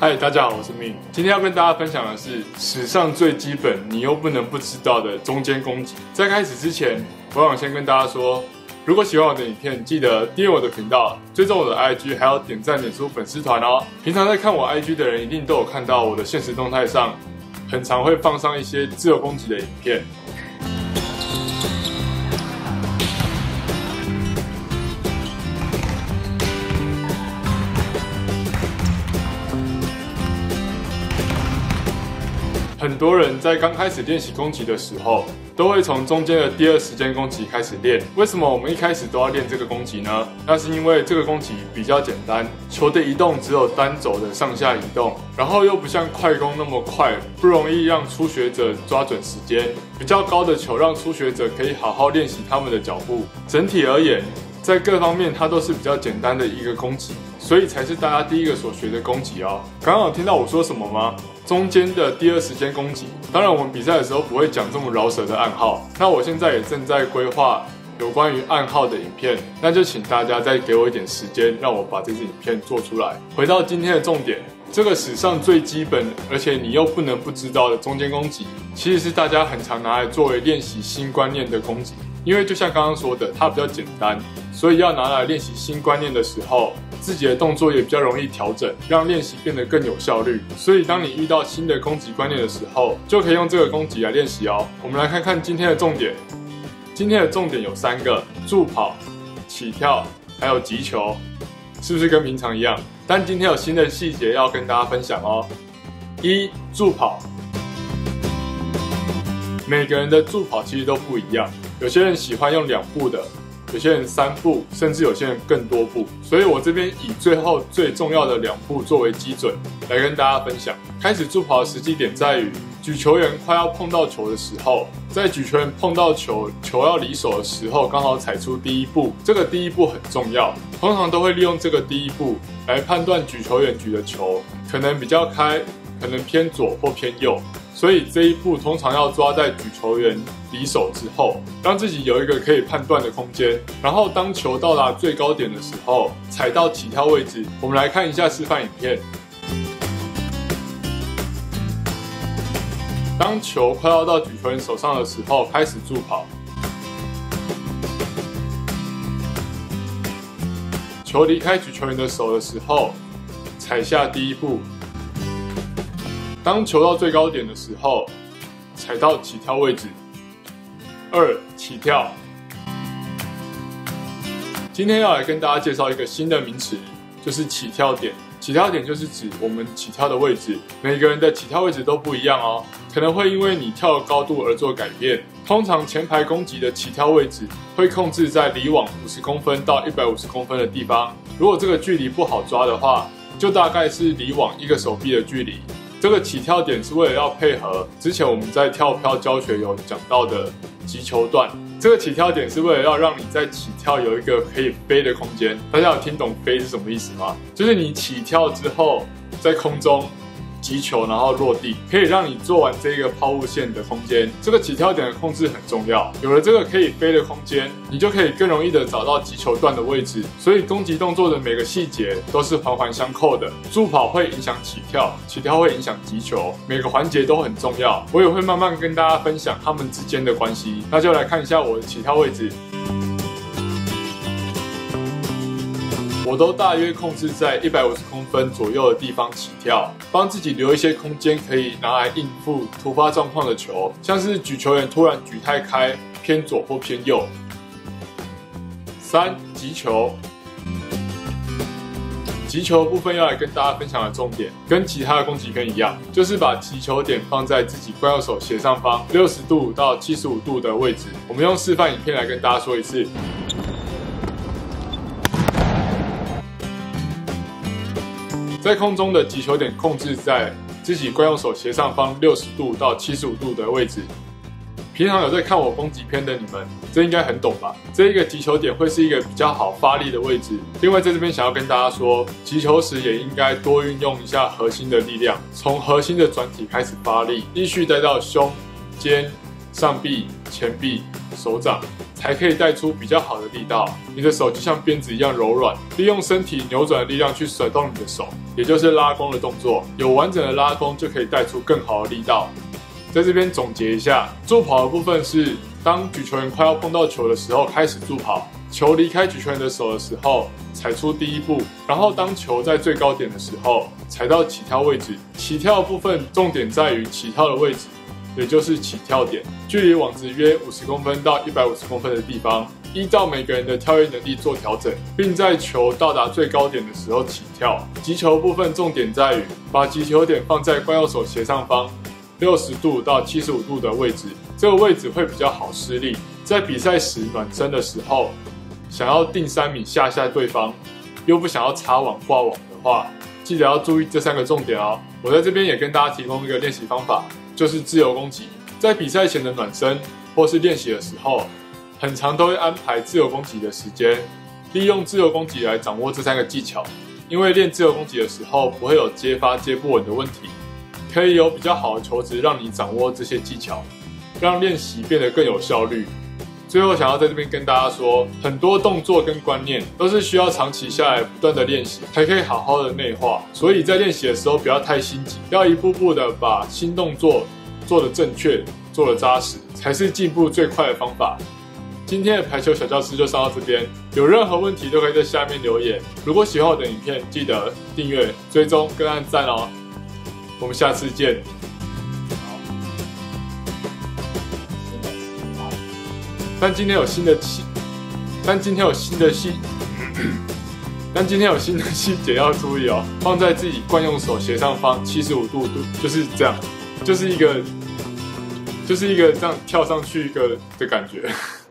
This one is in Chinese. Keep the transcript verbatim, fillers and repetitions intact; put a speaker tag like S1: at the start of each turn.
S1: 嗨，大家好，我是命。今天要跟大家分享的是史上最基本你又不能不知道的中间攻击。在开始之前，我想先跟大家说，如果喜欢我的影片，记得订阅我的频道，追踪我的 I G， 还要点赞、脸书粉丝团哦。平常在看我 I G 的人，一定都有看到我的限时动态上，很常会放上一些自由攻击的影片。很多人在刚开始练习攻击的时候，都会从中间的第二时间攻击开始练。为什么我们一开始都要练这个攻击呢？那是因为这个攻击比较简单，球的移动只有单轴的上下移动，然后又不像快攻那么快，不容易让初学者抓准时间。比较高的球让初学者可以好好练习他们的脚步。整体而言，在各方面它都是比较简单的一个攻击，所以才是大家第一个所学的攻击哦。刚刚有听到我说什么吗？中间的第二时间攻击。当然我们比赛的时候不会讲这么饶舌的暗号，那我现在也正在规划有关于暗号的影片，那就请大家再给我一点时间，让我把这支影片做出来。回到今天的重点，这个史上最基本而且你又不能不知道的中间攻击，其实是大家很常拿来作为练习新观念的攻击。因为就像刚刚说的，它比较简单，所以要拿来练习新观念的时候，自己的动作也比较容易调整，让练习变得更有效率。所以当你遇到新的攻击观念的时候，就可以用这个攻击来练习哦。我们来看看今天的重点。今天的重点有三个：助跑、起跳，还有击球，是不是跟平常一样？但今天有新的细节要跟大家分享哦。一、助跑。每个人的助跑其实都不一样，有些人喜欢用两步的，有些人三步，甚至有些人更多步。所以我这边以最后最重要的两步作为基准，来跟大家分享。开始助跑的时机点在于，举球员快要碰到球的时候，在举球员碰到球，球要离手的时候，刚好踩出第一步。这个第一步很重要，通常都会利用这个第一步来判断举球员举的球可能比较开，可能偏左或偏右。所以这一步通常要抓在举球员离手之后，让自己有一个可以判断的空间。然后当球到达最高点的时候，踩到起跳位置。我们来看一下示范影片。当球快要到举球员手上的时候，开始助跑。球离开举球员的手的时候，踩下第一步。当球到最高点的时候，踩到起跳位置。二、起跳。今天要来跟大家介绍一个新的名词，就是起跳点。起跳点就是指我们起跳的位置，每个人的起跳位置都不一样哦，可能会因为你跳的高度而做改变。通常前排攻击的起跳位置会控制在离网五十公分到一百五十公分的地方，如果这个距离不好抓的话，就大概是离网一个手臂的距离。这个起跳点是为了要配合之前我们在跳飘教学有讲到的击球段，这个起跳点是为了要让你在起跳有一个可以飞的空间。大家有听懂飞是什么意思吗？就是你起跳之后在空中击球，然后落地，可以让你做完这个抛物线的空间。这个起跳点的控制很重要，有了这个可以飞的空间，你就可以更容易的找到击球段的位置。所以攻击动作的每个细节都是环环相扣的。助跑会影响起跳，起跳会影响击球，每个环节都很重要。我也会慢慢跟大家分享他们之间的关系。那就来看一下我的起跳位置。我都大约控制在一百五十公分左右的地方起跳，帮自己留一些空间可以拿来应付突发状况的球，像是举球员突然举太开，偏左或偏右。三、击球。击球部分要来跟大家分享的重点，跟其他的攻击片一样，就是把击球点放在自己惯用手斜上方六十度到七十五度的位置。我们用示范影片来跟大家说一次。在空中的击球点控制在自己惯用手斜上方六十度到七十五度的位置。平常有在看我攻击片的你们，这应该很懂吧？这一个击球点会是一个比较好发力的位置。另外，在这边想要跟大家说，击球时也应该多运用一下核心的力量，从核心的转体开始发力，继续带到胸、肩、上臂、前臂、手掌， 才可以带出比较好的力道。你的手就像鞭子一样柔软，利用身体扭转的力量去甩动你的手，也就是拉弓的动作。有完整的拉弓，就可以带出更好的力道。在这边总结一下，助跑的部分是当举球员快要碰到球的时候开始助跑，球离开举球员的手的时候踩出第一步，然后当球在最高点的时候踩到起跳位置。起跳的部分重点在于起跳的位置，也就是起跳点，距离网子约五十公分到一百五十公分的地方，依照每个人的跳跃能力做调整，并在球到达最高点的时候起跳。击球的部分重点在于把击球点放在惯用手斜上方六十度到七十五度的位置，这个位置会比较好施力。在比赛时暖身的时候，想要定三米吓吓对方，又不想要插网挂网的话，记得要注意这三个重点哦。我在这边也跟大家提供一个练习方法，就是自由攻击。在比赛前的暖身或是练习的时候，很常都会安排自由攻击的时间，利用自由攻击来掌握这三个技巧。因为练自由攻击的时候不会有接发接不稳的问题，可以有比较好的球质让你掌握这些技巧，让练习变得更有效率。最后想要在这边跟大家说，很多动作跟观念都是需要长期下来不断的练习才可以好好的内化，所以在练习的时候不要太心急，要一步步的把新动作做得正确，做得扎实，才是进步最快的方法。今天的排球小教室就上到这边，有任何问题都可以在下面留言。如果喜欢我的影片，记得订阅、追踪跟按赞哦。我们下次见。但今天有新的细，但今天有新的细，但今天有新的细节要注意哦。放在自己惯用手斜上方七十五度度，就是这样，就是一个，就是一个这样跳上去一个的感觉。